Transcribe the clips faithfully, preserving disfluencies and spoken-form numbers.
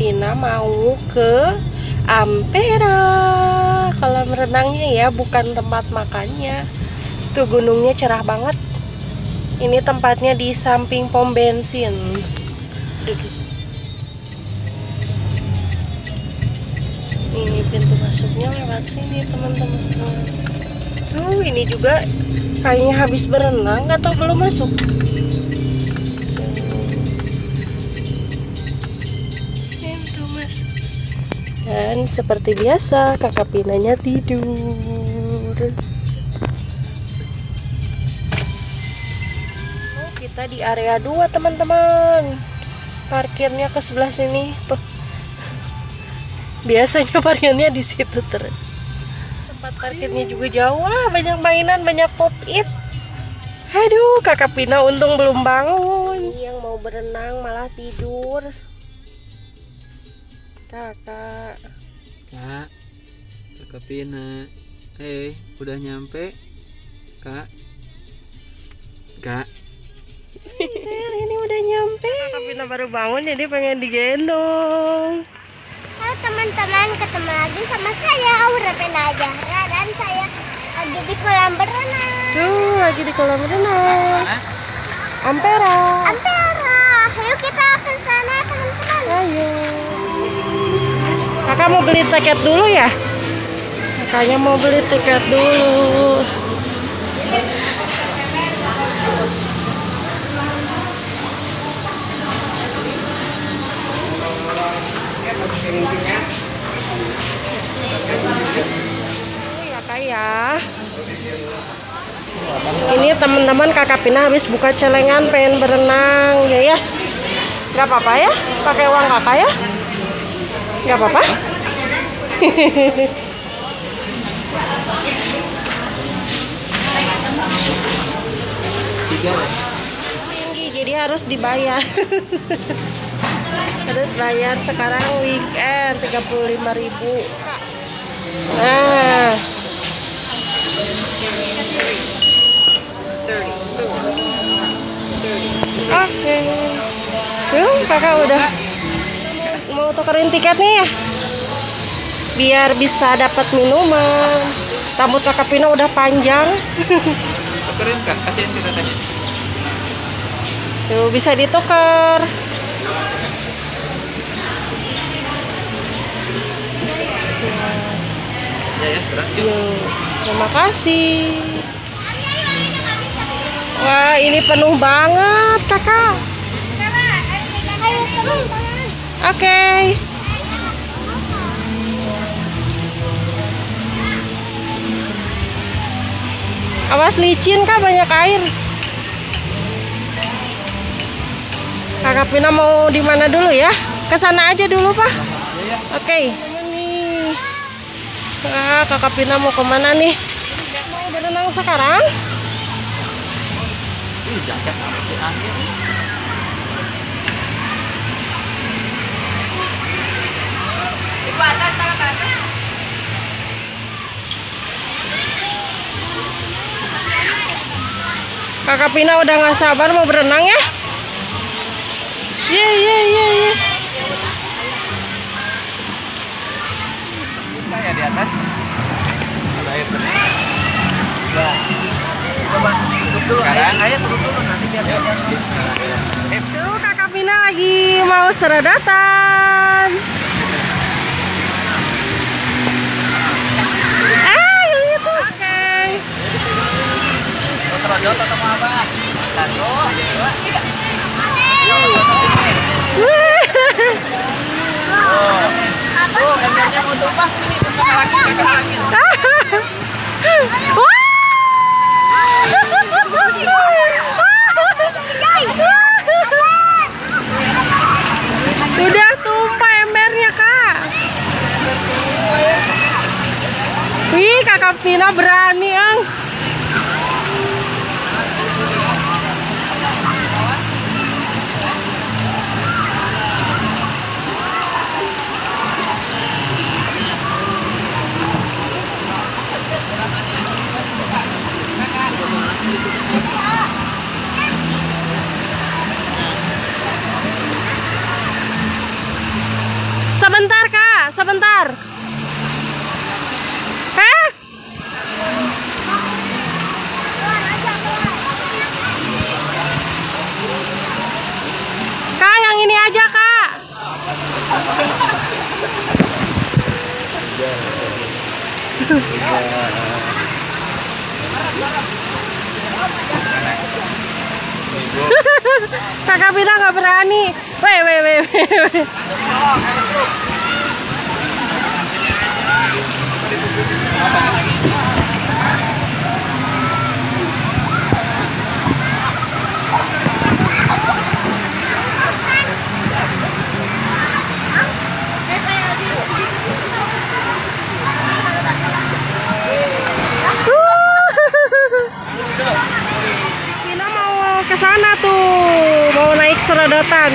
Pina mau ke Ampera, kolam renangnya ya, bukan tempat makannya. Tuh gunungnya cerah banget. Ini tempatnya di samping pom bensin. Ini pintu masuknya lewat sini teman-teman. Tuh ini juga kayaknya habis berenang atau belum masuk. Pintu mas. Dan seperti biasa kakak Pinanya tidur. Oh, kita di area dua teman-teman. Parkirnya ke sebelah sini tuh. Biasanya parkirnya di situ terus. Tempat parkirnya juga jauh, ah, banyak mainan, banyak pop it. Aduh, kakak Pina untung belum bangun. Ini yang mau berenang malah tidur. Kakak. Kak, kakak Pina. Hei, udah nyampe? Kak. Kak. Sayang, ini udah nyampe. Kakak Pina baru bangun jadi pengen digendong. Halo teman-teman, ketemu lagi sama saya Aura Pina Zahra dan saya lagi di kolam berenang. Tuh, lagi di kolam renang. Ampera. Ampera, ayo kita ke sana teman-teman. Ayo. Kakak mau beli tiket dulu ya? Kakaknya mau beli tiket dulu. Ya kak ya. Ini teman-teman kakak Pina habis buka celengan pengen berenang ya ya. Gak apa-apa ya? Pakai uang kakak ya? Gak apa-apa? Tinggi jadi harus dibayar. Harus bayar sekarang weekend tiga puluh lima ribu. Nah. Oke. Okay. Tuh, kakak udah mau tukerin tiketnya ya. Biar bisa dapat minuman. Rambut kakak Pina udah panjang. Tukerin Kak, kasihin tiketnya. Tuh, bisa ditukar. Ya ya, berhasil. Yuk, terima kasih. Wah, ini penuh banget, kakak. Oke. Okay. Awas licin kak, banyak air. Kakak Pina mau di mana dulu ya? Kesana aja dulu pak. Oke. Okay. Ah, kakak Pina mau kemana nih? Mau berenang sekarang? Ih, jaket apa sih angin? Ibu atas, tangan atas. Kakak Pina udah nggak sabar mau berenang ya? Ye ye ye ye. Ya di atas ada air bening. Coba duduk dulu. Sekarang ayo duduk dulu nanti biar dia. Tuh kakak Pina lagi mau serodatan. Ah yang itu. Oke. Mau serodot atau mau apa? Satu, dua, tiga. Oh, embernya mau tumpah sini. Udah tumpah embernya kak. Wih kakak Pina berani ang. sebentar. Hah? Kak, yang ini aja, Kak. Kakak Pina nggak berani. Weh, weh, weh, weh. Pina mau ke sana tuh, mau naik serodotan.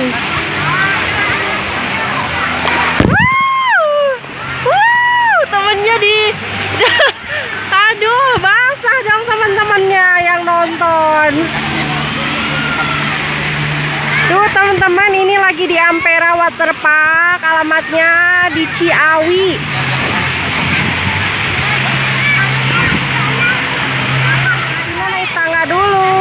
Temennya di aduh, basah dong teman-temannya yang nonton. Tuh teman-teman, ini lagi di Ampera Waterpark, alamatnya di Ciawi. Kita naik tangga dulu.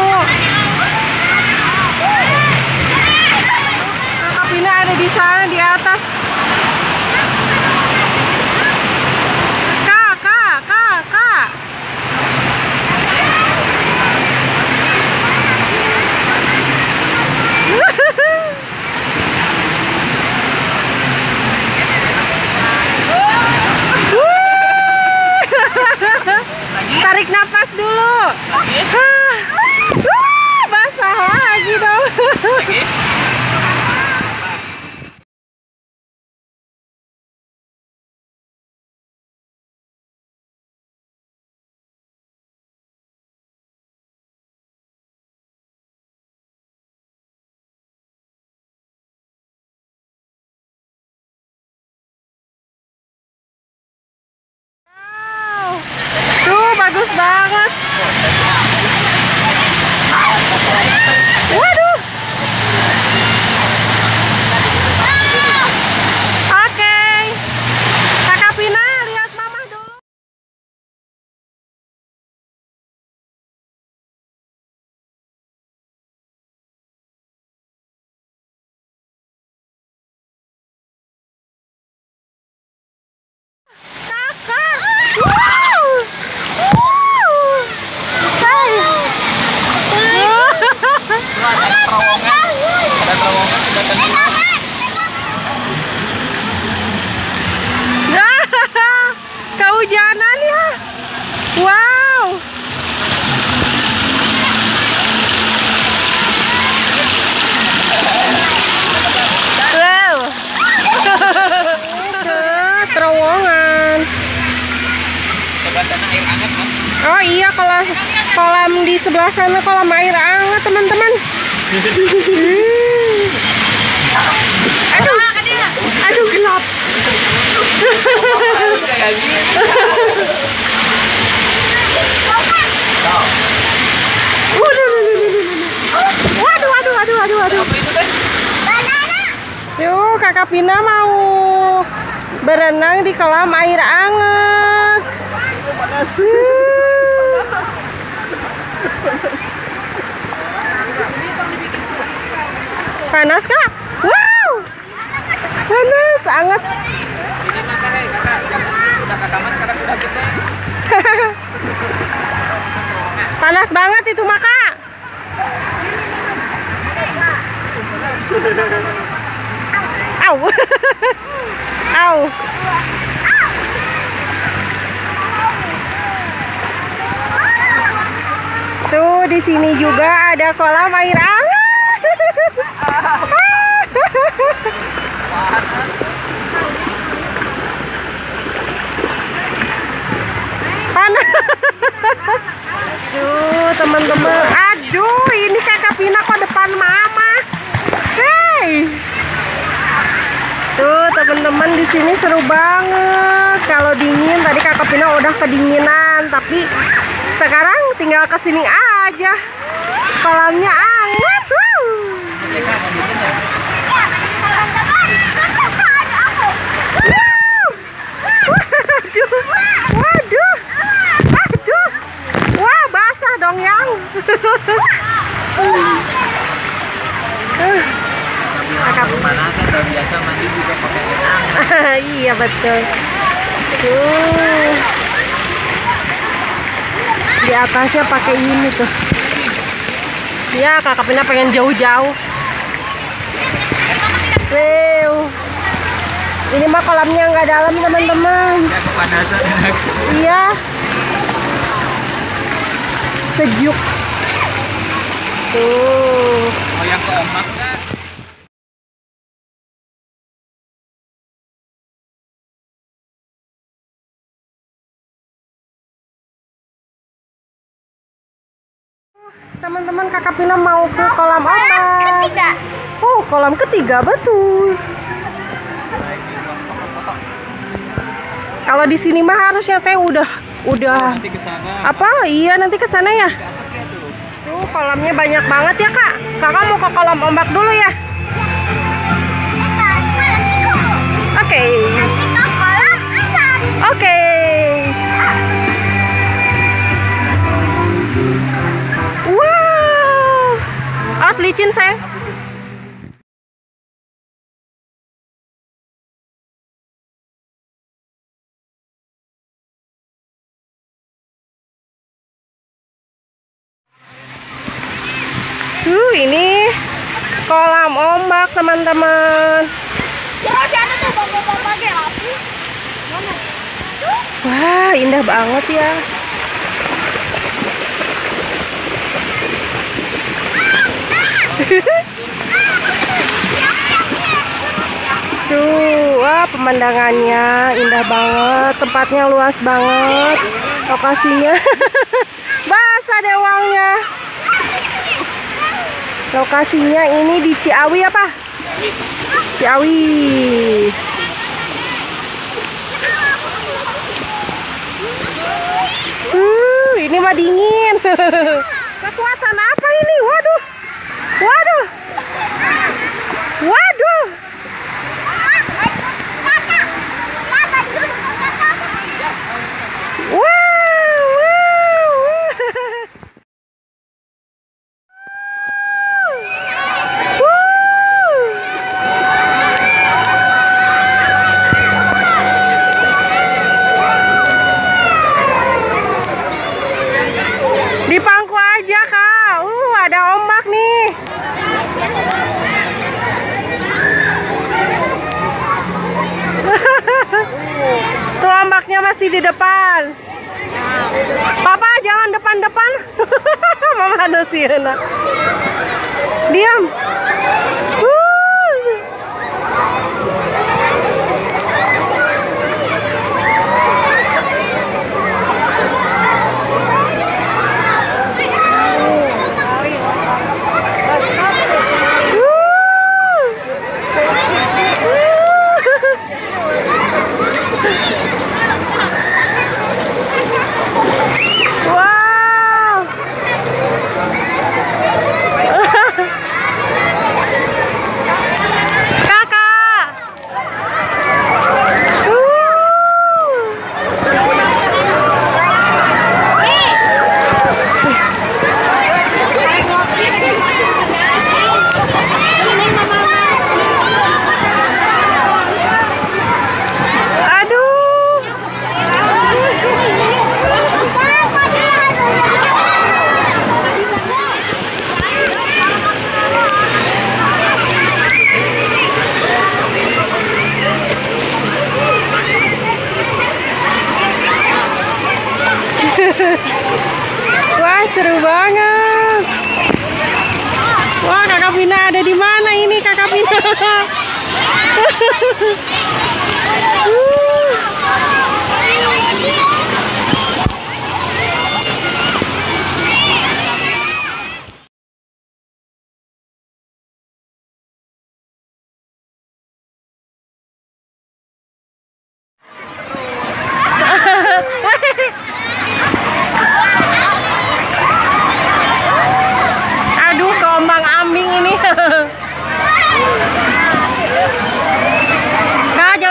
Kakak Pina ada di sana di atas. Tarik nafas dulu. Hah. Wah, basah lagi dong. Tuh, bagus banget. Waduh. Oke. Kakak Pina, lihat Mama dulu. Kakak. Wow. Ada terowongan, ada terowongan sudah tadi. Kehujanan ya. Wow. Wow. Terowongan. Sebelah sana air hangat, Mas. Oh iya, kalau kolam di sebelah sana kolam air hangat, teman-teman. Hmm. Aduh, aduh gelap. Waduh, waduh, waduh, waduh, waduh. Yuk, Kakak Pina mau berenang di kolam air hangat. Panas, Kak? Wow, panas, hangat. Ini mah kakak, kakak, udah kakak mas, sekarang udah gede. Panas banget itu, Maka. Au. Au. Tuh, di sini juga ada kolam air hangat. Panas. Tuh, teman-teman. Aduh, ini Kakak Pina kok depan Mama. Hey. Tuh, teman-teman, di sini seru banget. Kalau dingin, tadi Kakak Pina udah kedinginan, tapi sekarang tinggal ke sini aja. Kolamnya hangat. Wow. Wow. Iya betul. Tuh. Di atasnya pakai ini tuh. Ya Kakak Pina pengen jauh-jauh. Wow. Ini mah kolamnya nggak dalam teman-teman. Iya. Sejuk. Tuh. Oh yang ke ombak nggak? Teman-teman, Kakak Pina mau ke kolam ombak. Ketiga. Oh, kolam ketiga betul. Kalau di sini mah harusnya teh udah udah Nanti ke sana. apa? Iya, nanti ke sana ya. Tuh, kolamnya banyak banget ya, Kak. Kakak mau ke kolam ombak dulu ya? Oke. Kita kolam asap. Oke. Wow. Awas licin, sayang. Uh, ini kolam ombak, teman-teman. Terus ada tuh bapak-bapak kayak api. Wah, indah banget ya. Tuh, wah pemandangannya indah banget, tempatnya luas banget, lokasinya. Basah deh uangnya. Lokasinya ini di Ciawi apa? Ciawi. Uh, ini mah dingin. Kekuatan apa ini? Waduh. Waduh. Waduh. Wow, wow. Di pangku aja, Kak. Uh, ada ombak nih. Tuh ombaknya masih di depan. Papa jangan depan-depan. Mama ada Siena. Diam. Uh. Wow. Kakak. Aduh. Wah, seru banget. Wah, Kakak Pina ada di mana ini, Kakak Pina? Aduh, gelombang ambing ini. Kak, jangan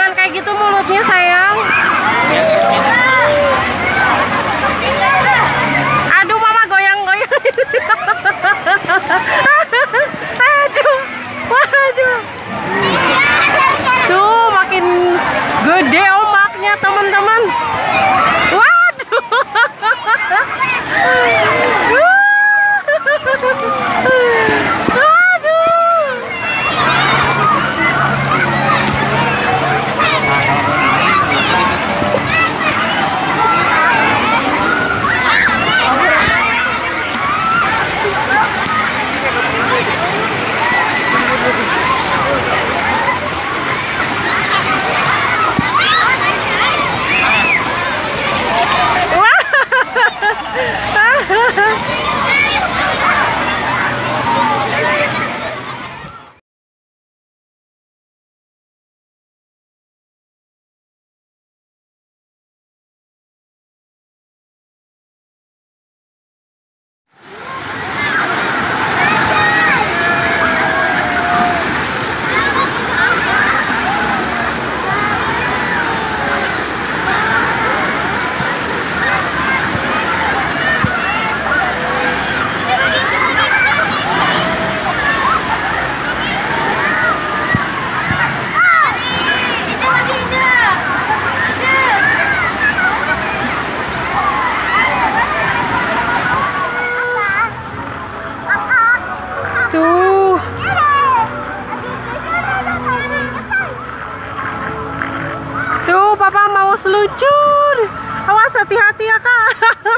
Tuh, papa mau seluncur. Awas, hati-hati ya, Kak.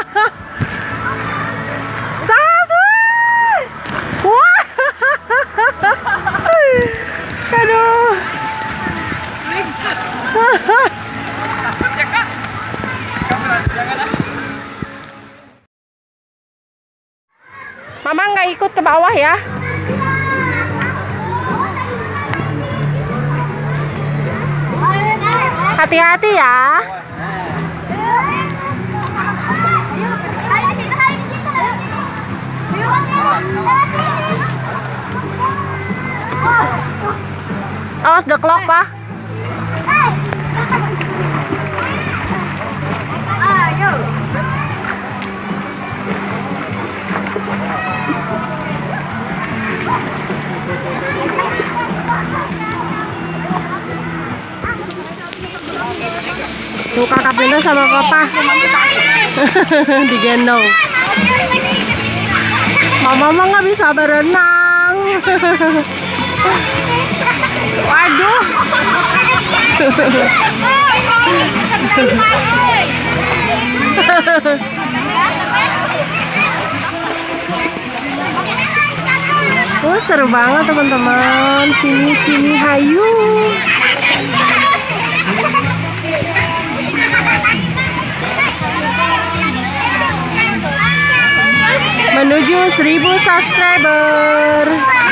Satu. Wah. Aduh. Mama nggak ikut ke bawah ya. Hati-hati ya. Awas the clock, Pak. Ayo. Tuh kakak Pinda sama papa digendong. Mama mah nggak bisa berenang. Waduh. Oh, seru banget teman-teman. Sini sini hayu. Menuju seribu subscriber.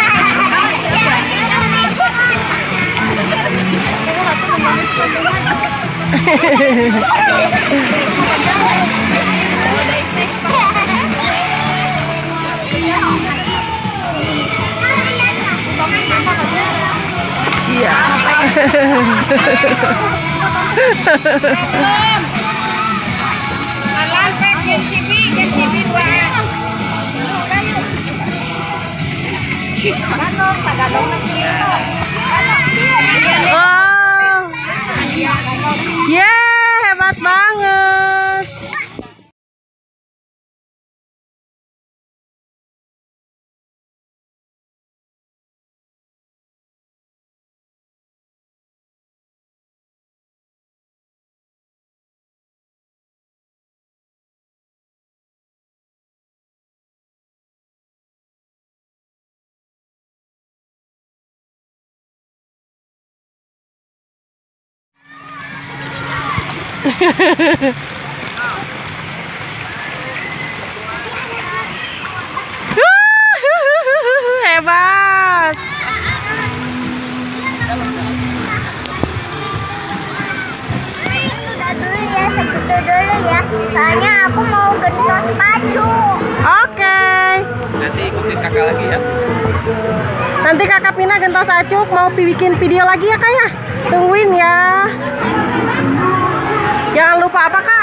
Iya. Wow. Yeah, hebat banget. Hebat. Udah dulu ya, segitu dulu ya. Soalnya aku mau gendong baju. Oke. Nanti ikutin kakak lagi ya. Nanti kakak Pina gentos acuk mau bikin video lagi ya kak ya. Tungguin ya. Jangan lupa apa kak?